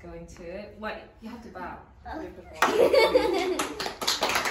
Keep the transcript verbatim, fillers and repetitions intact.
going to. Wait, you have to bow. Oh.